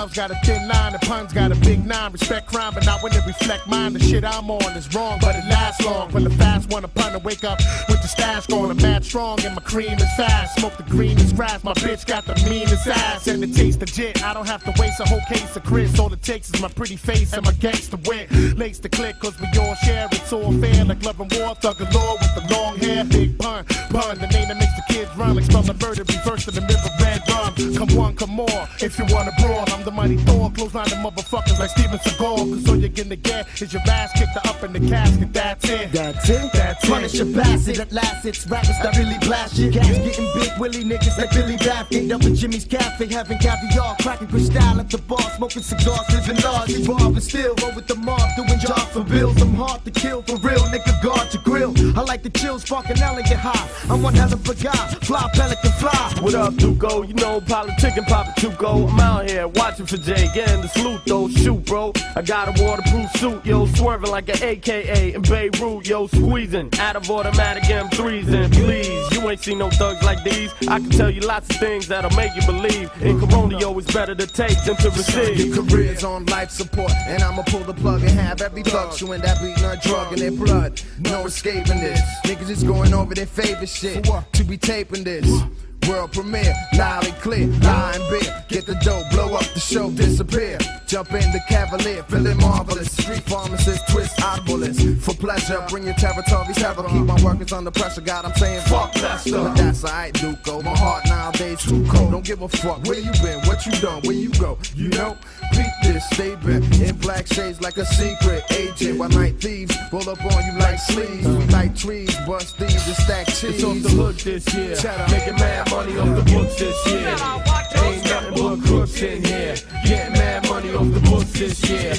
Styles got a thin line, the puns got a big nine. Respect crime, but not when it reflect mine. The shit I'm on is wrong, but it lasts long. When the fast one, a pun to wake up with the stash going. I'm mad strong and my cream is fast. Smoke the greenest grass, my bitch got the meanest ass. And it tastes legit, I don't have to waste a whole case of Crist. All it takes is my pretty face and my gangsta wit. Lace the click, cause we all share, it's all fair. Like love and war, thug galore with the long hair. Big pun, the name that makes the kids run. Like spell the murder, reverse to the river, redrum. Come one, come more, if you wanna brawl. I'm the mighty Thor, clothesline the motherfuckers like Steven Seagal. Cause all you're gonna get is your ass kicked up in the casket, that's it. That's it? That's it. Punish your bastard, at last it's rappers that really blast shit. Cats getting big willy niggas like Billy Baffin. Up at Jimmy's Cafe, having caviar, cracking Crist at the bar, smoking cigars, living large, evolving still. Roll with the mob, doing jobs for bills. I'm hard to kill, for real, nigga, guard your grill. I like the chill, sparking elegant high. I'm one hell of a guy, fly pelican fly. What up, Duco? You know, politic and Papa Tuco. I'm out here watching for Jay, getting the salute though. Shoot, bro. I got a waterproof suit, yo, swerving like an AKA in Beirut, yo, squeezing out of automatic M3s. And please, you ain't seen no thugs like these. I can tell you lots of things that'll make you believe. In Corona, yo, it's better to take than to receive. Your career's on life support, and I'ma pull the plug and have every thug chewing that beatnut drug in their blood. No escaping this. Niggas is going over their favorite shit to be taping this. World premiere, loud and clear, lie and beer. Get the dough, blow up the show, disappear. Jump in the Cavalier, feeling marvelous. Street pharmacist, twist oddballs. For pleasure, bring your territories terror. Keep my workers under pressure, God, I'm saying fuck that stuff. But that's alright, Duco. My heart nowadays too cold. Don't give a fuck where you been, what you done, where you go. You know, peep this, stay bent in black shades like a secret agent. While night thieves roll up on you like sleeves. We like trees, bust thieves and stack cheese. It's off the hook this year, making mad money off the books this year. Ain't nothing but crooks in here, getting mad money off the books this year.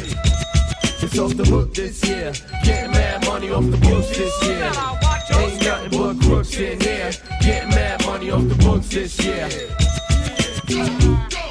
It's off the hook this year, getting mad money off the books this year. Ain't nothing but crooks in here, getting mad money off the books this year.